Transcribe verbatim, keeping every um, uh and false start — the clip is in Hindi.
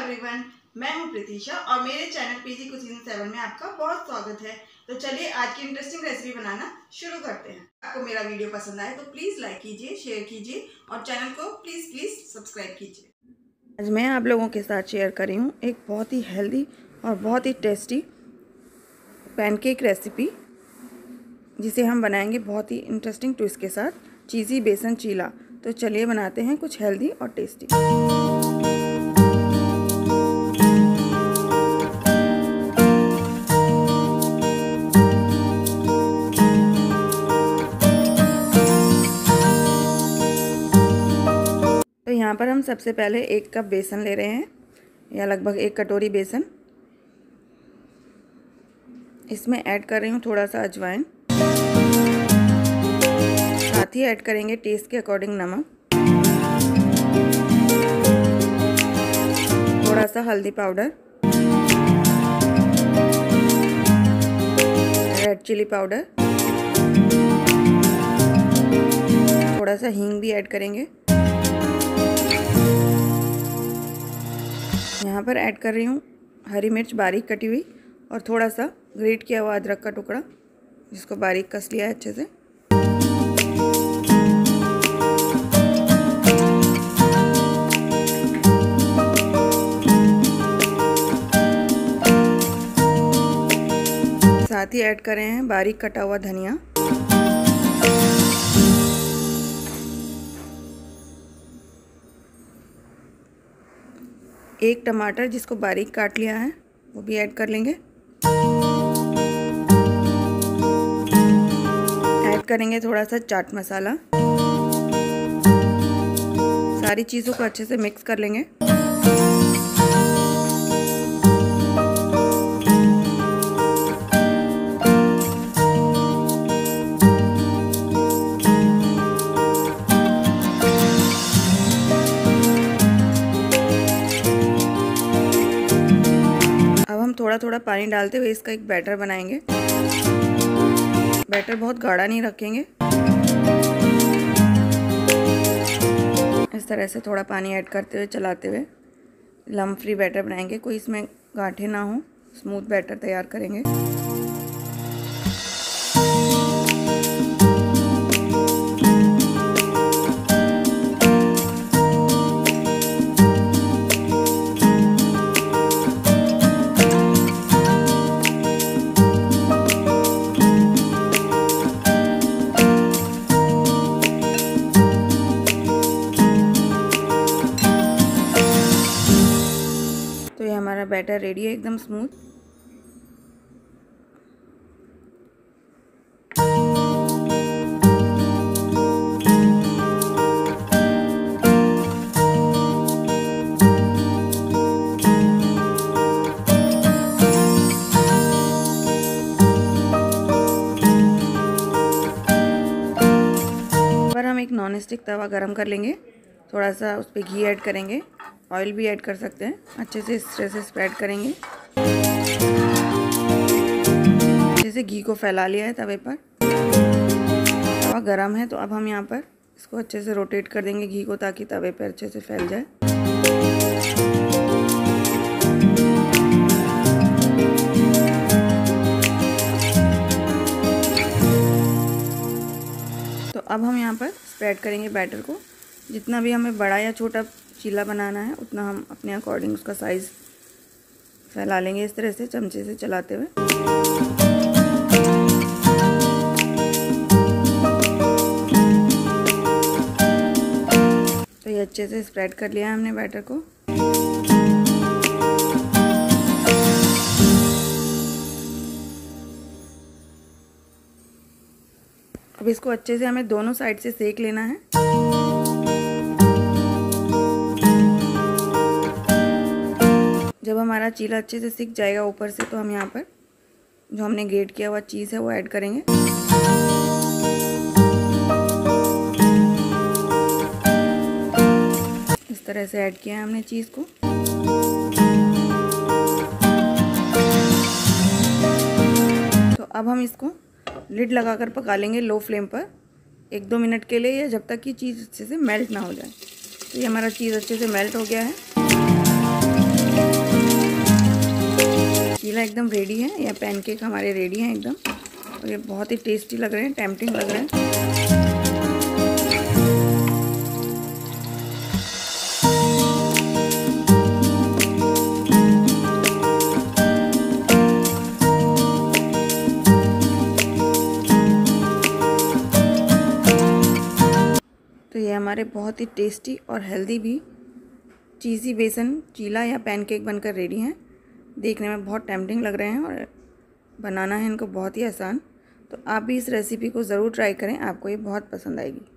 एवरीवन, मैं हूं प्रीतिशा और मेरे चैनल पीजी कुकिंग सेवन में आपका बहुत स्वागत है। तो चलिए आज की इंटरेस्टिंग रेसिपी बनाना शुरू करते हैं। आपको मेरा वीडियो पसंद आए तो प्लीज़ लाइक कीजिए, शेयर कीजिए और चैनल को प्लीज़ प्लीज़ सब्सक्राइब कीजिए। आज मैं आप लोगों के साथ शेयर कर रही हूँ एक बहुत ही हेल्दी और बहुत ही टेस्टी पैनकेक रेसिपी, जिसे हम बनाएंगे बहुत ही इंटरेस्टिंग ट्विस्ट के साथ, चीज़ी बेसन चीला। तो चलिए बनाते हैं कुछ हेल्दी और टेस्टी। तो यहाँ पर हम सबसे पहले एक कप बेसन ले रहे हैं, या लगभग एक कटोरी बेसन। इसमें ऐड कर रही हूँ थोड़ा सा अजवाइन, साथ ही ऐड करेंगे टेस्ट के अकॉर्डिंग नमक, थोड़ा सा हल्दी पाउडर, रेड चिली पाउडर, थोड़ा सा हींग भी ऐड करेंगे। यहाँ पर ऐड कर रही हूँ हरी मिर्च बारीक कटी हुई और थोड़ा सा ग्रेट किया हुआ अदरक का टुकड़ा, जिसको बारीक कस लिया है अच्छे से। साथ ही ऐड कर रहे हैं बारीक कटा हुआ धनिया, एक टमाटर जिसको बारीक काट लिया है वो भी ऐड कर लेंगे। ऐड करेंगे थोड़ा सा चाट मसाला। सारी चीज़ों को अच्छे से मिक्स कर लेंगे। थोड़ा थोड़ा पानी डालते हुए इसका एक बैटर बनाएंगे। बैटर बहुत गाढ़ा नहीं रखेंगे, इस तरह से थोड़ा पानी ऐड करते हुए चलाते हुए लम्प फ्री बैटर बनाएंगे। कोई इसमें गांठें ना हो, स्मूथ बैटर तैयार करेंगे। तो ये हमारा बैटर रेडी है, एकदम स्मूथ। पर हम एक नॉन स्टिक तवा गरम कर लेंगे, थोड़ा सा उस पर घी ऐड करेंगे, ऑयल भी ऐड कर सकते हैं। अच्छे से इस तरह से स्प्रेड करेंगे। अच्छे से घी को फैला लिया है तवे पर। तवा गरम है तो अब हम यहाँ पर इसको अच्छे से रोटेट कर देंगे घी को, ताकि तवे पर अच्छे से फैल जाए। तो अब हम यहाँ पर स्प्रेड करेंगे बैटर को। जितना भी हमें बड़ा या छोटा चीला बनाना है उतना हम अपने अकॉर्डिंग उसका साइज़ फैला लेंगे, इस तरह से चमचे से चलाते हुए। तो ये अच्छे से स्प्रेड कर लिया है हमने बैटर को। अब इसको अच्छे से हमें दोनों साइड से सेक लेना है। जब हमारा चीला अच्छे से सिक जाएगा ऊपर से, तो हम यहाँ पर जो हमने ग्रेट किया हुआ चीज़ है वो ऐड करेंगे। इस तरह से ऐड किया है हमने चीज़ को। तो अब हम इसको लिड लगाकर पका लेंगे लो फ्लेम पर एक दो मिनट के लिए, या जब तक कि चीज़ अच्छे से मेल्ट ना हो जाए। तो ये हमारा चीज़ अच्छे से मेल्ट हो गया है। एकदम रेडी है, या पैनकेक हमारे रेडी हैं एकदम। और ये बहुत ही टेस्टी लग रहे हैं, टेम्पटिंग लग रहे हैं। तो ये हमारे बहुत ही टेस्टी और हेल्दी भी चीज़ी बेसन चीला या पैनकेक बनकर रेडी हैं। देखने में बहुत टेम्पटिंग लग रहे हैं और बनाना है इनको बहुत ही आसान। तो आप भी इस रेसिपी को ज़रूर ट्राई करें, आपको ये बहुत पसंद आएगी।